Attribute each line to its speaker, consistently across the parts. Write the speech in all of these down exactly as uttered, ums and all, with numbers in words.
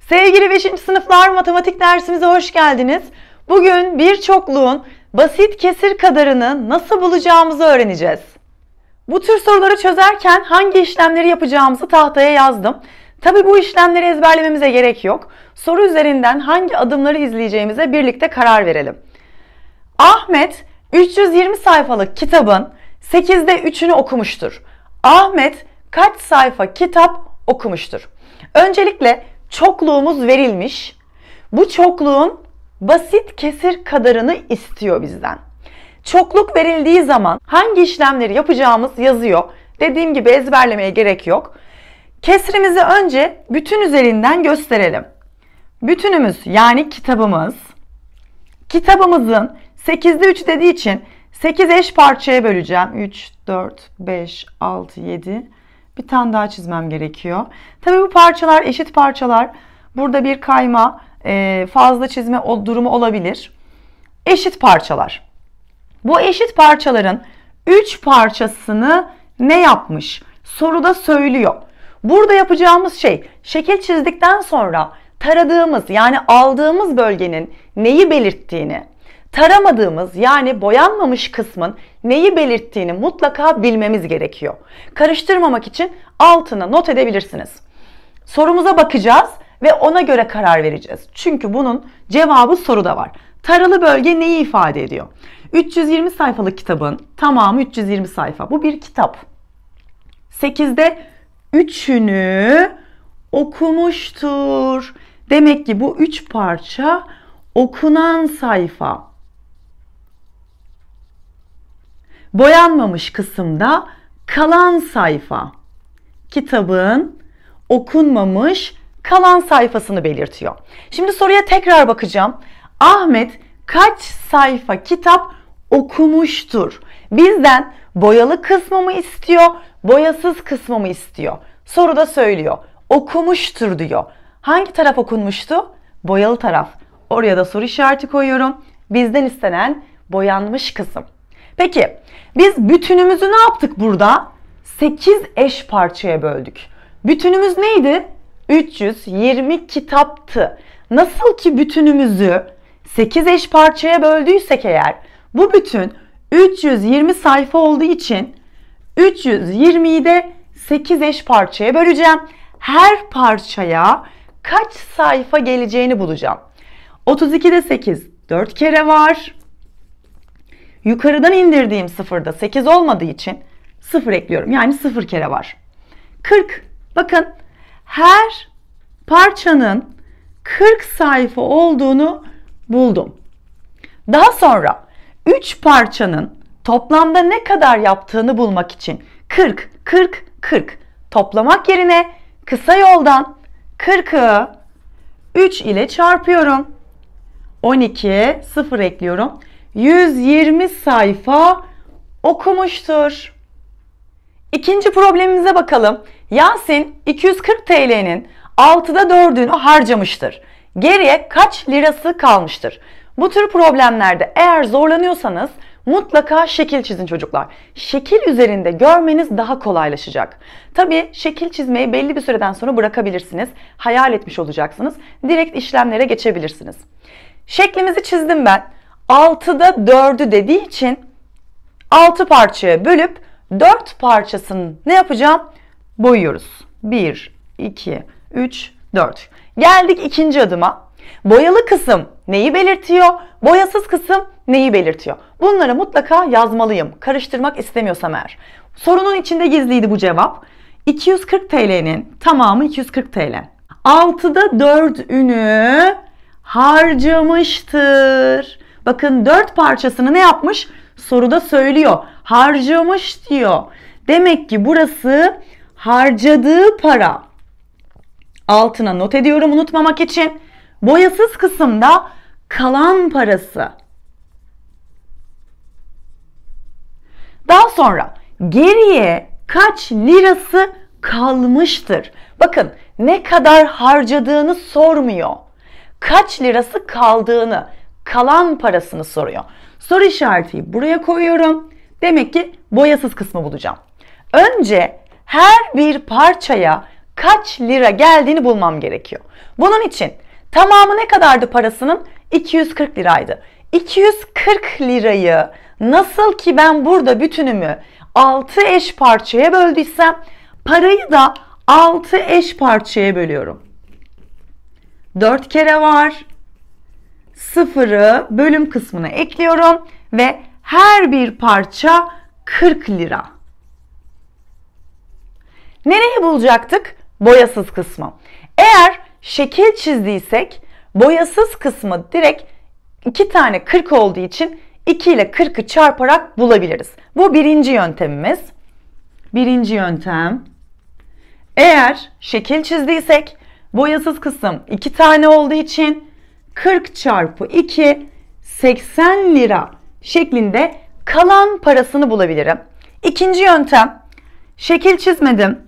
Speaker 1: Sevgili beşinci sınıflar, matematik dersimize hoş geldiniz. Bugün bir çokluğun basit kesir kadarını nasıl bulacağımızı öğreneceğiz. Bu tür soruları çözerken hangi işlemleri yapacağımızı tahtaya yazdım. Tabi bu işlemleri ezberlememize gerek yok. Soru üzerinden hangi adımları izleyeceğimize birlikte karar verelim. Ahmet üç yüz yirmi sayfalık kitabın sekizde üçünü okumuştur. Ahmet kaç sayfa kitap okumuştur? Öncelikle çokluğumuz verilmiş. Bu çokluğun basit kesir kadarını istiyor bizden. Çokluk verildiği zaman hangi işlemleri yapacağımız yazıyor. Dediğim gibi ezberlemeye gerek yok. Kesrimizi önce bütün üzerinden gösterelim. Bütünümüz yani kitabımız. Kitabımızın sekizde üç dediği için sekiz eş parçaya böleceğim. üç, dört, beş, altı, yedi. Bir tane daha çizmem gerekiyor. Tabii bu parçalar eşit parçalar. Burada bir kayma, fazla çizme durumu olabilir. Eşit parçalar. Bu eşit parçaların üç parçasını ne yapmış? Soruda söylüyor. Burada yapacağımız şey, şekil çizdikten sonra taradığımız yani aldığımız bölgenin neyi belirttiğini, taramadığımız yani boyanmamış kısmın neyi belirttiğini mutlaka bilmemiz gerekiyor. Karıştırmamak için altına not edebilirsiniz. Sorumuza bakacağız ve ona göre karar vereceğiz. Çünkü bunun cevabı soruda var. Taralı bölge neyi ifade ediyor? üç yüz yirmi sayfalık kitabın tamamı üç yüz yirmi sayfa. Bu bir kitap. sekizde üçünü okumuştur. Demek ki bu üç parça okunan sayfa. Boyanmamış kısımda kalan sayfa. Kitabın okunmamış kalan sayfasını belirtiyor. Şimdi soruya tekrar bakacağım. Ahmet kaç sayfa kitap okumuştur? Bizden boyalı kısmı mı istiyor, boyasız kısmı mı istiyor? Soruda söylüyor. Okumuştur diyor. Hangi taraf okunmuştu? Boyalı taraf. Oraya da soru işareti koyuyorum. Bizden istenen boyanmış kısım. Peki biz bütünümüzü ne yaptık burada? sekiz eş parçaya böldük. Bütünümüz neydi? üç yüz yirmi kitaptı. Nasıl ki bütünümüzü sekiz eş parçaya böldüysek eğer, bu bütün üç yüz yirmi sayfa olduğu için üç yüz yirmiyi de sekiz eş parçaya böleceğim. Her parçaya kaç sayfa geleceğini bulacağım. otuz ikide sekiz dört kere var. Yukarıdan indirdiğim sıfırda sekiz olmadığı için sıfır ekliyorum. Yani sıfır kere var. kırk. Bakın her parçanın kırk sayfa olduğunu buldum. Daha sonra üç parçanın toplamda ne kadar yaptığını bulmak için kırk, kırk, kırk toplamak yerine kısa yoldan kırkı üç ile çarpıyorum. on iki, sıfır ekliyorum. yüz yirmi sayfa okumuştur. İkinci problemimize bakalım. Yasin iki yüz kırk T L'nin altıda dördünü harcamıştır. Geriye kaç lirası kalmıştır? Bu tür problemlerde eğer zorlanıyorsanız mutlaka şekil çizin çocuklar. Şekil üzerinde görmeniz daha kolaylaşacak. Tabii şekil çizmeyi belli bir süreden sonra bırakabilirsiniz. Hayal etmiş olacaksınız. Direkt işlemlere geçebilirsiniz. Şeklimizi çizdim ben. altıda dördü dediği için altı parçaya bölüp dört parçasını ne yapacağım? Boyuyoruz. bir, iki, üç, dört. Geldik ikinci adıma. Boyalı kısım neyi belirtiyor? Boyasız kısım neyi belirtiyor? Bunları mutlaka yazmalıyım. Karıştırmak istemiyorsam eğer. Sorunun içinde gizliydi bu cevap. iki yüz kırk T L'nin tamamı iki yüz kırk T L. altıda dördünü harcamıştır. Bakın dört parçasını ne yapmış? Soruda söylüyor. Harcamış diyor. Demek ki burası harcadığı para. Altına not ediyorum unutmamak için. Boyasız kısımda kalan parası. Daha sonra geriye kaç lirası kalmıştır? Bakın ne kadar harcadığını sormuyor. Kaç lirası kaldığını, kalan parasını soruyor. Soru işareti buraya koyuyorum. Demek ki boyasız kısmı bulacağım. Önce her bir parçaya kaç lira geldiğini bulmam gerekiyor. Bunun için tamamı ne kadardı parasının? iki yüz kırk liraydı. iki yüz kırk lirayı nasıl ki ben burada bütünümü altı eş parçaya böldüysem parayı da altı eş parçaya bölüyorum. dört kere var. Sıfırı bölüm kısmına ekliyorum ve her bir parça kırk lira. Nereyi bulacaktık? Boyasız kısmı. Eğer şekil çizdiysek boyasız kısmı direkt iki tane kırk olduğu için iki ile kırkı çarparak bulabiliriz. Bu birinci yöntemimiz. Birinci yöntem. Eğer şekil çizdiysek boyasız kısım iki tane olduğu için kırk çarpı iki seksen lira şeklinde kalan parasını bulabilirim. İkinci yöntem. Şekil çizmedim.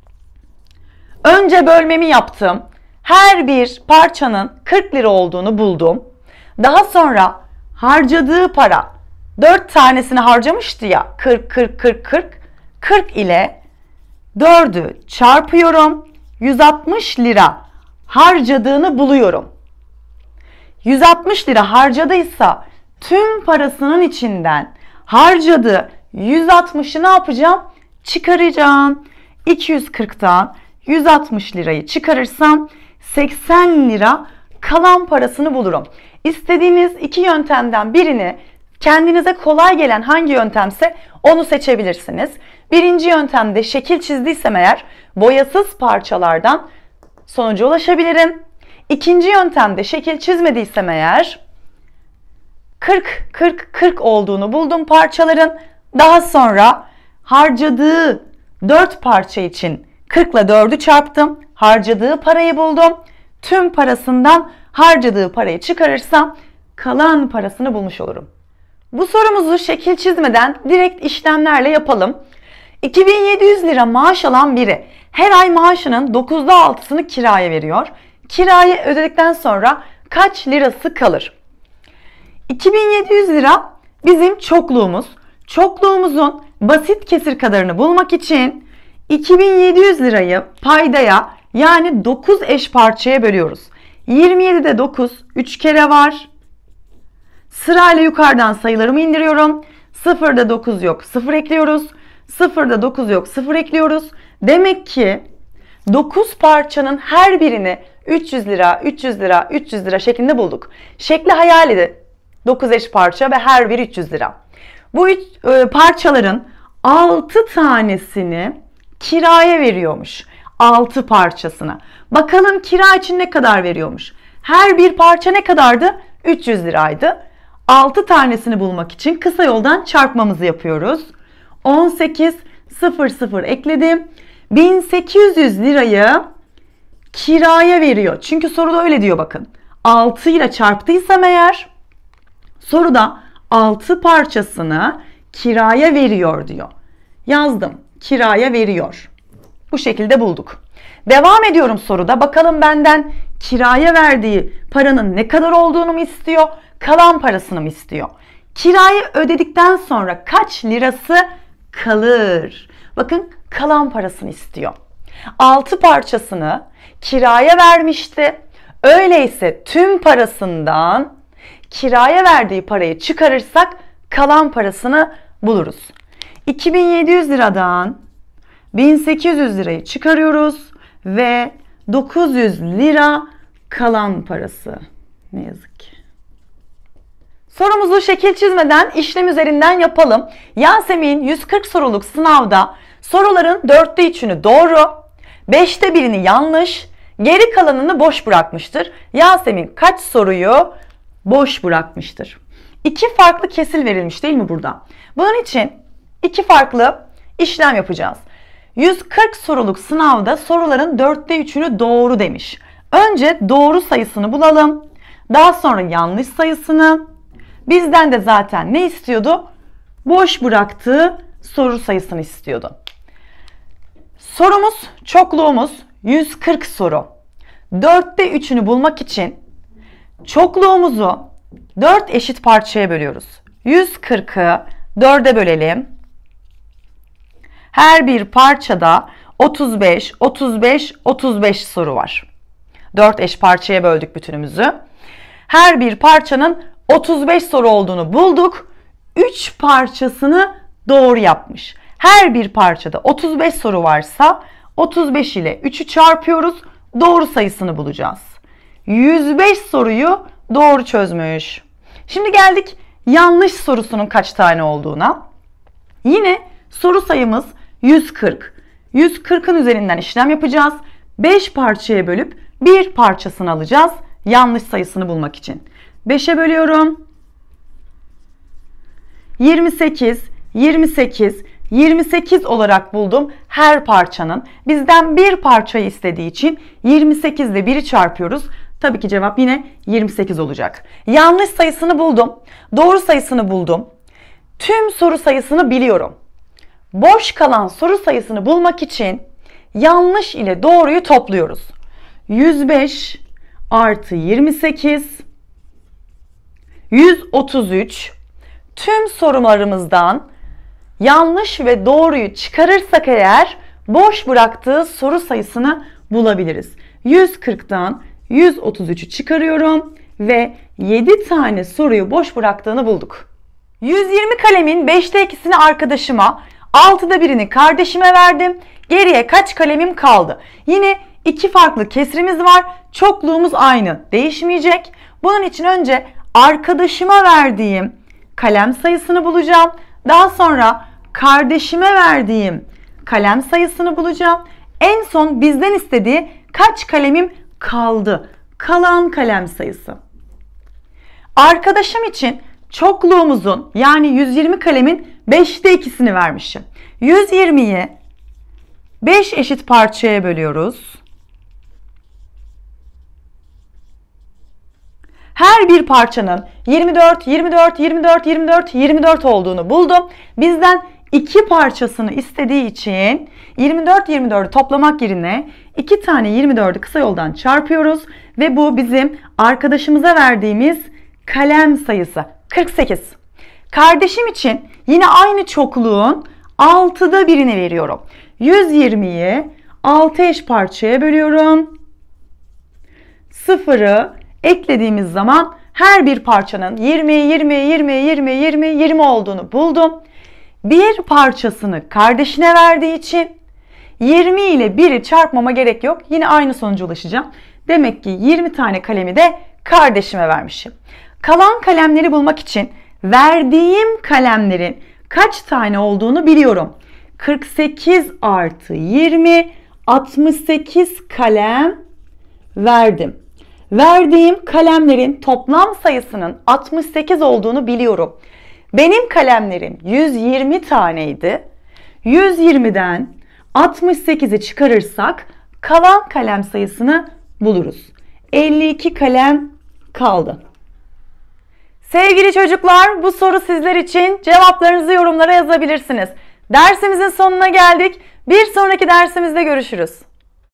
Speaker 1: Önce bölmemi yaptım. Her bir parçanın kırk lira olduğunu buldum. Daha sonra harcadığı para dört tanesini harcamıştı ya. kırk kırk kırk kırk. kırk ile dördü çarpıyorum. yüz altmış lira harcadığını buluyorum. yüz altmış lira harcadıysa tüm parasının içinden harcadığı yüz altmışı ne yapacağım? Çıkaracağım. iki yüz kırktan yüz altmış lirayı çıkarırsam seksen lira kalan parasını bulurum. İstediğiniz iki yöntemden birini, kendinize kolay gelen hangi yöntemse onu seçebilirsiniz. Birinci yöntemde şekil çizdiysem eğer boyasız parçalardan sonuca ulaşabilirim. İkinci yöntemde şekil çizmediysem eğer kırk kırk kırk olduğunu buldum parçaların. Daha sonra harcadığı dört parça için kırk ile dördü çarptım. Harcadığı parayı buldum. Tüm parasından harcadığı parayı çıkarırsam kalan parasını bulmuş olurum. Bu sorumuzu şekil çizmeden direkt işlemlerle yapalım. iki bin yedi yüz lira maaş alan biri her ay maaşının dokuzda altısını kiraya veriyor. Kirayı ödedikten sonra kaç lirası kalır? iki bin yedi yüz lira bizim çokluğumuz. Çokluğumuzun basit kesir kadarını bulmak için iki bin yedi yüz lirayı paydaya yani dokuz eş parçaya bölüyoruz. yirmi yedide dokuz üç kere var. Sırayla yukarıdan sayılarımı indiriyorum. sıfırda dokuz yok, sıfır ekliyoruz. sıfırda dokuz yok, sıfır ekliyoruz. Demek ki dokuz parçanın her birini üç yüz lira, üç yüz lira, üç yüz lira şeklinde bulduk. Şekli hayal edin. dokuz eş parça ve her biri üç yüz lira. Bu üç, e, parçaların altı tanesini kiraya veriyormuş. altı parçasına. Bakalım kira için ne kadar veriyormuş? Her bir parça ne kadardı? üç yüz liraydı. altı tanesini bulmak için kısa yoldan çarpmamızı yapıyoruz. on sekiz sıfır sıfır ekledim. bin sekiz yüz lirayı kiraya veriyor. Çünkü soruda öyle diyor bakın. altı ile çarptıysam eğer soruda altı parçasını kiraya veriyor diyor. Yazdım. Kiraya veriyor. Bu şekilde bulduk. Devam ediyorum soruda. Bakalım benden kiraya verdiği paranın ne kadar olduğunu mu istiyor? Kalan parasını mı istiyor? Kirayı ödedikten sonra kaç lirası kalır? Bakın kalan parasını istiyor. altı parçasını kiraya vermişti. Öyleyse tüm parasından kiraya verdiği parayı çıkarırsak kalan parasını buluruz. iki bin yedi yüz liradan bin sekiz yüz lirayı çıkarıyoruz ve dokuz yüz lira kalan parası. Ne yazık ki. Sorumuzu şekil çizmeden işlem üzerinden yapalım. Yasemin yüz kırk soruluk sınavda soruların dörtte üçünü doğru, beşte birini yanlış, geri kalanını boş bırakmıştır. Yasemin kaç soruyu boş bırakmıştır? İki farklı kesil verilmiş değil mi burada? Bunun için iki farklı işlem yapacağız. yüz kırk soruluk sınavda soruların dörtte üçünü doğru demiş. Önce doğru sayısını bulalım. Daha sonra yanlış sayısını. Bizden de zaten ne istiyordu? Boş bıraktığı soru sayısını istiyordu. Sorumuz, çokluğumuz yüz kırk soru. dörtte üçünü bulmak için çokluğumuzu dört eşit parçaya bölüyoruz. yüz kırkı dörde bölelim. Her bir parçada otuz beş, otuz beş, otuz beş soru var. dört eş parçaya böldük bütünümüzü. Her bir parçanın otuz beş soru olduğunu bulduk. üç parçasını doğru yapmış. Her bir parçada otuz beş soru varsa otuz beş ile üçü çarpıyoruz. Doğru sayısını bulacağız. yüz beş soruyu doğru çözmüş. Şimdi geldik yanlış sorusunun kaç tane olduğuna. Yine soru sayımız yüz kırk. yüz kırkın üzerinden işlem yapacağız. beş parçaya bölüp bir parçasını alacağız yanlış sayısını bulmak için. beşe bölüyorum. yirmi sekiz, yirmi sekiz, yirmi sekiz olarak buldum her parçanın. Bizden bir parçayı istediği için yirmi sekiz ile biri çarpıyoruz. Tabii ki cevap yine yirmi sekiz olacak. Yanlış sayısını buldum. Doğru sayısını buldum. Tüm soru sayısını biliyorum. Boş kalan soru sayısını bulmak için yanlış ile doğruyu topluyoruz. yüz beş artı yirmi sekiz, yüz otuz üç. Tüm sorularımızdan yanlış ve doğruyu çıkarırsak eğer boş bıraktığı soru sayısını bulabiliriz. yüz kırktan yüz otuz üçü çıkarıyorum ve yedi tane soruyu boş bıraktığını bulduk. yüz yirmi kalemin beşte ikisini arkadaşıma, altıda birini kardeşime verdim. Geriye kaç kalemim kaldı? Yine iki farklı kesrimiz var. Çokluğumuz aynı, değişmeyecek. Bunun için önce arkadaşıma verdiğim kalem sayısını bulacağım. Daha sonra kardeşime verdiğim kalem sayısını bulacağım. En son bizden istediği kaç kalemim kaldı? Kalan kalem sayısı. Arkadaşım için çokluğumuzun yani yüz yirmi kalemin beşte ikisini vermişim. yüz yirmiyi beş eşit parçaya bölüyoruz. Her bir parçanın yirmi dört, yirmi dört, yirmi dört, yirmi dört, yirmi dört olduğunu buldum. Bizden iki parçasını istediği için yirmi dört, yirmi dördü toplamak yerine iki tane yirmi dördü kısa yoldan çarpıyoruz. Ve bu bizim arkadaşımıza verdiğimiz kalem sayısı kırk sekiz. Kardeşim için yine aynı çokluğun altıda birini veriyorum. yüz yirmiyi altı eş parçaya bölüyorum. Sıfırı eklediğimiz zaman her bir parçanın yirmi, yirmi, yirmi, yirmi, yirmi, yirmi olduğunu buldum. Bir parçasını kardeşine verdiği için yirmi ile biri çarpmama gerek yok. Yine aynı sonuca ulaşacağım. Demek ki yirmi tane kalemi de kardeşime vermişim. Kalan kalemleri bulmak için verdiğim kalemlerin kaç tane olduğunu biliyorum. kırk sekiz artı yirmi, altmış sekiz kalem verdim. Verdiğim kalemlerin toplam sayısının altmış sekiz olduğunu biliyorum. Benim kalemlerim yüz yirmi taneydi. yüz yirmiden altmış sekizi çıkarırsak kalan kalem sayısını buluruz. elli iki kalem kaldı. Sevgili çocuklar, bu soru sizler için. Cevaplarınızı yorumlara yazabilirsiniz. Dersimizin sonuna geldik. Bir sonraki dersimizde görüşürüz.